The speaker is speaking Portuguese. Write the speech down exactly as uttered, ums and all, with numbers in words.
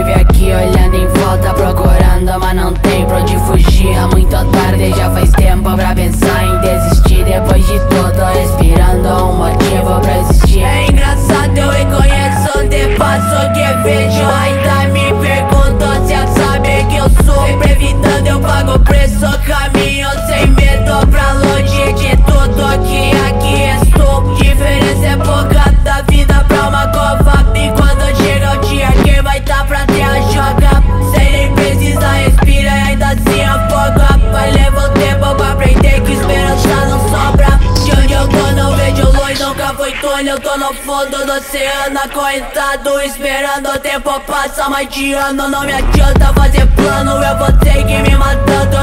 vive aqui olhando em volta, procurando, mas não tem pra onde fugir. É muito tarde, já faz tempo pra pensar em desistir. Depois de tudo, respirando um motivo pra existir. É engraçado, eu reconheço o depasso que vejo. Ainda me pergunto se ela sabe que eu sou. Sempre evitando, eu pago o preço. Caminho sem medo pra longe de tudo que aqui estou. Diferença é pouca da vida pra uma cova. E quando chega o dia, quem vai tá pra terra joga. Sem nem precisar, respira e ainda assim afoga. Vai levar um tempo pra aprender que esperança não sobra. De onde eu tô não vejo luz, nunca foi túnel. Eu tô no fundo do oceano, acorrentado, esperando o tempo passar. Mais de ano não me adianta fazer plano, eu vou ter que me matando.